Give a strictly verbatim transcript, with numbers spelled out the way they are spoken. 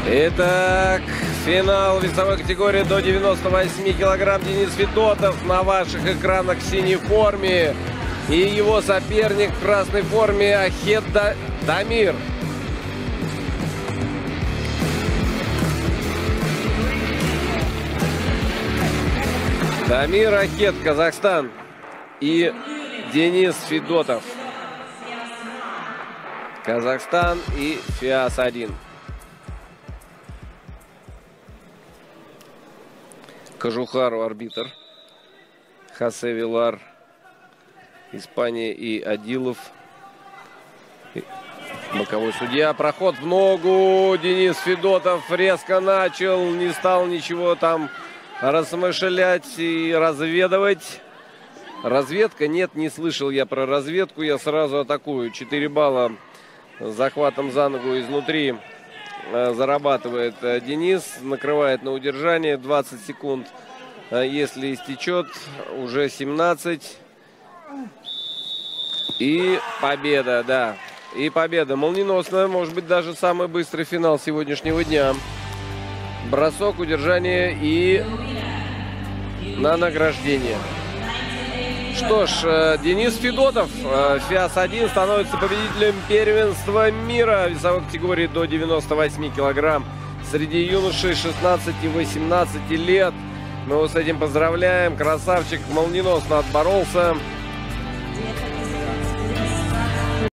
Итак, финал весовой категории до девяноста восьми килограмм. Денис Федотов на ваших экранах в синей форме. И его соперник в красной форме Ахет Дамир. Дамир Ахет, Казахстан. И Денис Федотов, Казахстан и ФИАС один. Кожухару арбитр. Хосе Вилар, Испания, и Адилов, боковой судья. Проход в ногу. Денис Федотов резко начал. Не стал ничего там размышлять и разведывать. Разведка? Нет, не слышал я про разведку. Я сразу атакую. четыре балла с захватом за ногу изнутри зарабатывает Денис. Накрывает на удержание. двадцать секунд. Если истечет, уже семнадцать. И победа, да. И победа молниеносная. Может быть, даже самый быстрый финал сегодняшнего дня. Бросок, удержание и на награждение. Что ж, Денис Федотов, ФИАС один, становится победителем первенства мира в весовой категории до девяноста восьми килограмм среди юношей шестнадцати-восемнадцати лет. Мы его с этим поздравляем. Красавчик молниеносно отборолся.